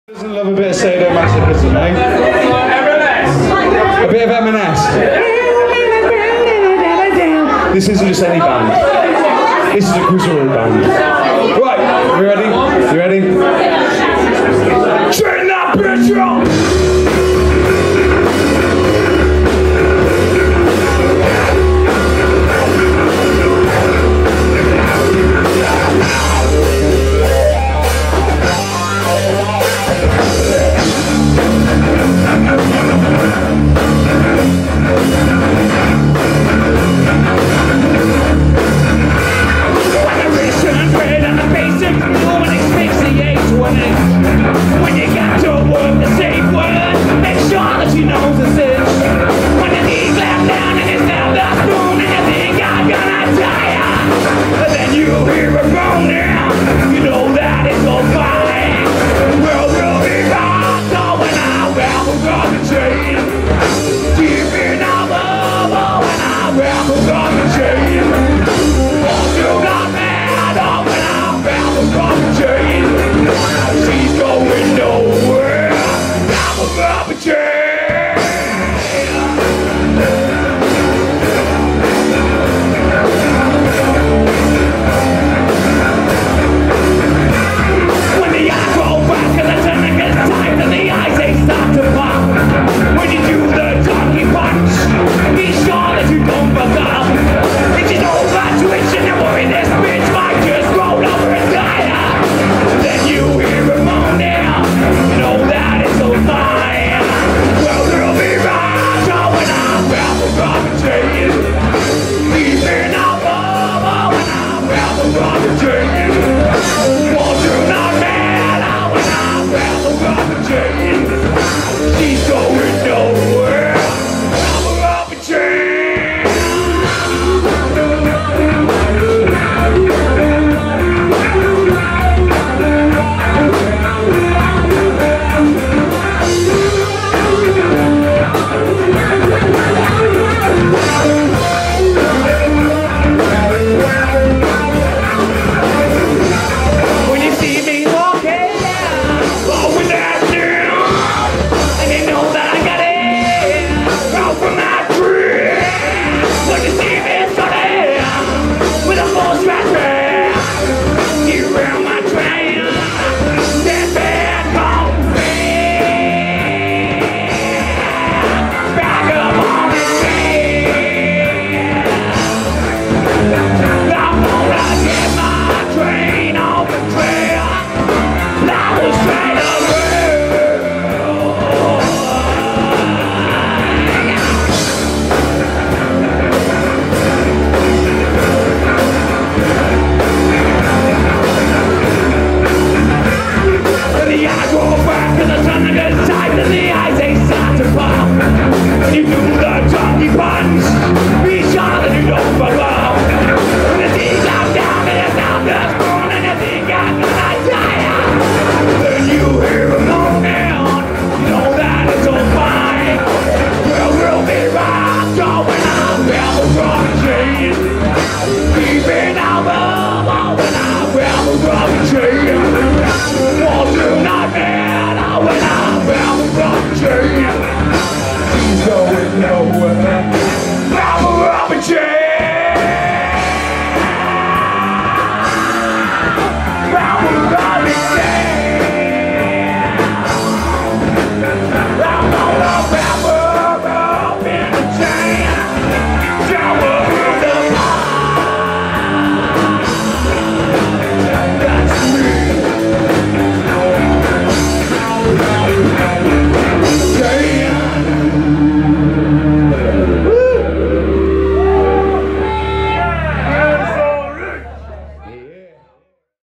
Doesn't love a bit of sadomasochism, eh? A bit of M&S. This isn't just any band. This is a Kuzuru band. Right, you ready? You ready? Turn that bitch up! When you got to work the safe word, make sure that you know the cinch. When you need left down and it's down the spoon and you think I'm gonna die, and then you hear a groan now, you know that it's all fine. Well, we'll be right going out where we're gonna change. Deep in our love, when I wrap around the chain. Won't you not mad, when I wrap around the chain. She's going nowhere. I'm a rubber chain. When the eyes roll back and the turn gets tight and the eyes they start to pop. When you do the donkey punch, be sure that you don't fuck up. It's just over twitching and worry this bitch might just roll over and die. Then you hear a moan now, you know that it's so fine. Well, there'll be right when I'm around the rubber chain. Deep in our love, when I'm around the rubber chain. Won't you not mad when I'm around the rubber chain. She's going nowhere, I'm a rubber chain. When you see me walking down, with that down, and you know that I got it, out from that tree. When you see me starting, with a full stretch band, you round my train, that bad coffee, back up on the train. I'm gonna get my train off the trail. That was straight away. And the eyes roll back and the sun gets tight and the eyes they start to pop. When you do the donkey punch.